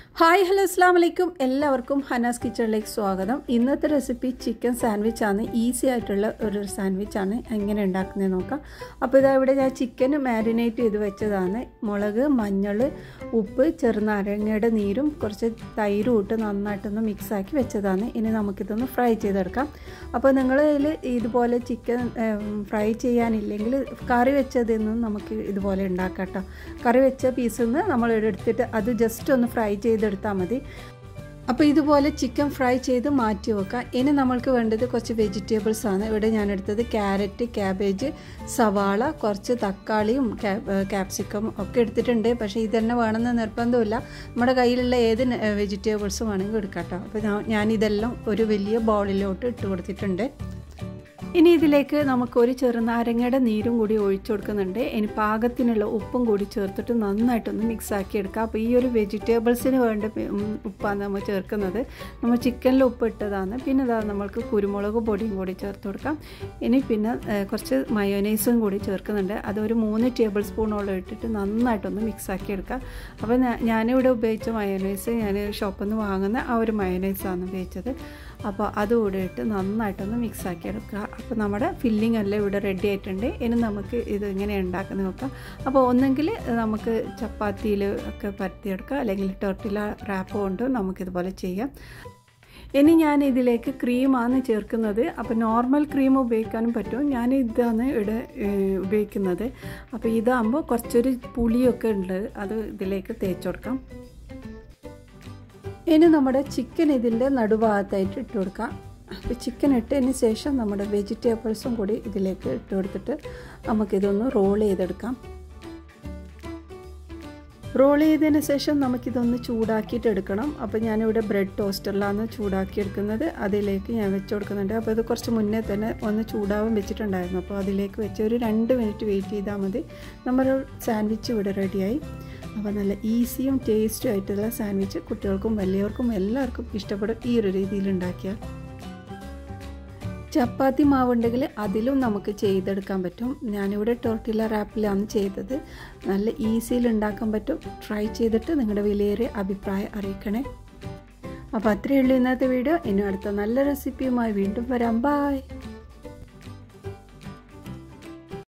Hi hello അസ്സലാമു അലൈക്കും എല്ലാവർക്കും ഹനാസ് കിച്ചണിലേക്ക് സ്വാഗതം. ഇന്നത്തെ റെസിപ്പി ചിക്കൻ സാൻഡ്വിച്ച് ആണ്. ഈസി ആയിട്ടുള്ള ഒരു സാൻഡ്വിച്ച് ആണ്. എങ്ങനെ ഉണ്ടാക്കുന്നത് നോക്കാം. അപ്പോൾ ഇതാ ഇവിടെ ഞാൻ ചിക്കൻ മാരിനേറ്റ് ചെയ്ത് വെച്ചതാണ്. മുളക്, മഞ്ഞൾ, ഉപ്പ്, ചെറുനാരങ്ങയുടെ നീരും കുറച്ച് തൈരും ഇട്ട് നന്നായിട്ടൊന്ന് മിക്സാക്കി വെച്ചതാണ്. ഇനി നമുക്കിതൊന്ന് ഫ്രൈ ചെയ്തെടുക്കാം. അപ്പോൾ നിങ്ങൾ ഇതുപോലെ ചിക്കൻ ഫ്രൈ ചെയ്യാനില്ലെങ്കിൽ കറി വെച്ചതൊന്നും നമുക്ക് ഇതുപോലെ ഉണ്ടാക്കാം കേട്ടോ. കറി വെച്ച പീസിൽ നിന്ന് നമ്മൾ എടുത്തിട്ട് അത് ജസ്റ്റ് ഒന്ന് ഫ്രൈ ചെയ്തെടുത്താൽ മതി. അപ്പോൾ ഇതുപോലെ ചിക്കൻ ഫ്രൈ ചെയ്ത് മാറ്റി വെക്കാം. ഇനി നമ്മൾക്ക് വേണ്ടത് കുറച്ച് വെജിറ്റബിൾസ് ആണ്. ഇവിടെ ഞാൻ എടുത്തത് ക്യാരറ്റ്, ക്യാബേജ്, സവാള, കുറച്ച് തക്കാളിയും ക്യാപ്സിക്കം ഒക്കെ എടുത്തിട്ടുണ്ട്. പക്ഷേ ഇതന്നെ വേണമെന്ന് നിർബന്ധമില്ല. നമ്മുടെ കയ്യിലുള്ള ഏത് വെജിറ്റബിൾസും വേണമെങ്കിൽ എടുക്കാം കേട്ടോ. അപ്പോൾ ഞാനിതെല്ലാം ഒരു വലിയ ബൗളിലോട്ട് ഇട്ട് കൊടുത്തിട്ടുണ്ട്. ഇനി ഇതിലേക്ക് നമുക്കൊരു ചെറുനാരങ്ങയുടെ നീരും കൂടി ഒഴിച്ചു കൊടുക്കുന്നുണ്ട്. ഇനി പാകത്തിനുള്ള ഉപ്പും കൂടി ചേർത്തിട്ട് നന്നായിട്ടൊന്ന് മിക്സാക്കി എടുക്കാം. അപ്പോൾ ഈ ഒരു വെജിറ്റബിൾസിന് വേണ്ട ഉപ്പാണ് നമ്മൾ ചേർക്കുന്നത്. നമ്മൾ ചിക്കനിൽ ഉപ്പ് ഇട്ടതാണ്. പിന്നെ ഇതാ നമ്മൾക്ക് കുരുമുളക് പൊടിയും കൂടി ചേർത്ത് കൊടുക്കാം. ഇനി പിന്നെ കുറച്ച് മയോനൈസും കൂടി ചേർക്കുന്നുണ്ട്. അതൊരു 3 ടേബിൾ സ്പൂണോളം ഇട്ടിട്ട് നന്നായിട്ടൊന്ന് മിക്സാക്കി എടുക്കാം. അപ്പോൾ ഞാനിവിടെ ഉപയോഗിച്ച മയോനൈസ് ഞാൻ ഷോപ്പിൽ നിന്ന് വാങ്ങുന്ന ആ ഒരു മയോനൈസാണ് ഉപയോഗിച്ചത്. അപ്പോൾ അതുകൂടെ ഇട്ട് നന്നായിട്ടൊന്ന് മിക്സാക്കി എടുക്കുക. അപ്പോൾ നമ്മുടെ ഫില്ലിംഗ് എല്ലാം ഇവിടെ റെഡി ആയിട്ടുണ്ട്. ഇനി നമുക്ക് ഇത് എങ്ങനെ ഉണ്ടാക്കുന്നത് നോക്കാം. അപ്പോൾ ഒന്നെങ്കിൽ നമുക്ക് ചപ്പാത്തിയിൽ ഒക്കെ പരത്തിയെടുക്കാം, അല്ലെങ്കിൽ ടോർട്ടില റാപ്പ് കൊണ്ട് നമുക്കിതുപോലെ ചെയ്യാം. ഇനി ഞാൻ ഇതിലേക്ക് ക്രീമാണ് ചേർക്കുന്നത്. അപ്പോൾ നോർമൽ ക്രീം ഉപയോഗിക്കാനും പറ്റും. ഞാൻ ഇതാണ് ഇവിടെ ഉപയോഗിക്കുന്നത്. അപ്പോൾ ഇതാകുമ്പോൾ കുറച്ചൊരു പുളിയൊക്കെ ഉണ്ട്, അത് ഇതിലേക്ക് തേച്ച് കൊടുക്കാം. ഇനി നമ്മുടെ ചിക്കൻ ഇതിൻ്റെ നടുഭാഗത്തായിട്ട് ഇട്ട് കൊടുക്കാം. അപ്പോൾ ചിക്കൻ ഇട്ടതിന് ശേഷം നമ്മുടെ വെജിറ്റബിൾസും കൂടി ഇതിലേക്ക് ഇട്ട് കൊടുത്തിട്ട് നമുക്കിതൊന്ന് റോൾ ചെയ്തെടുക്കാം. റോൾ ചെയ്തതിന് ശേഷം നമുക്കിതൊന്ന് ചൂടാക്കിയിട്ട് എടുക്കണം. അപ്പോൾ ഞാനിവിടെ ബ്രെഡ് ടോസ്റ്ററിലാണ് ചൂടാക്കി എടുക്കുന്നത്. അതിലേക്ക് ഞാൻ വെച്ച് കൊടുക്കുന്നുണ്ട്. അപ്പോൾ ഇത് കുറച്ച് മുന്നേ തന്നെ ഒന്ന് ചൂടാവാൻ വെച്ചിട്ടുണ്ടായിരുന്നു. അപ്പോൾ അതിലേക്ക് വെച്ച് ഒരു 2 മിനിറ്റ് വെയിറ്റ് ചെയ്താൽ മതി. നമ്മുടെ സാൻഡ്വിച്ച് ഇവിടെ റെഡിയായി. അപ്പോൾ നല്ല ഈസിയും ടേസ്റ്റും ആയിട്ടുള്ള സാൻഡ്വിച്ച് കുട്ടികൾക്കും വലിയവർക്കും എല്ലാവർക്കും ഇഷ്ടപ്പെടും ഈ ഒരു രീതിയിൽ ഉണ്ടാക്കിയാൽ. ചപ്പാത്തി മാവുണ്ടെങ്കിൽ അതിലും നമുക്ക് ചെയ്തെടുക്കാൻ പറ്റും. ഞാനിവിടെ ടോർട്ടില റാപ്പിലാണ് ചെയ്തത്. നല്ല ഈസിയിൽ ഉണ്ടാക്കാൻ പറ്റും. ട്രൈ ചെയ്തിട്ട് നിങ്ങളുടെ വിലയേറിയ അഭിപ്രായം അറിയിക്കണേ. അപ്പോൾ അത്രയേ ഉള്ളൂ ഇന്നത്തെ വീഡിയോ. ഇനി അടുത്ത നല്ല റെസിപ്പിയുമായി വീണ്ടും വരാം. ബൈ.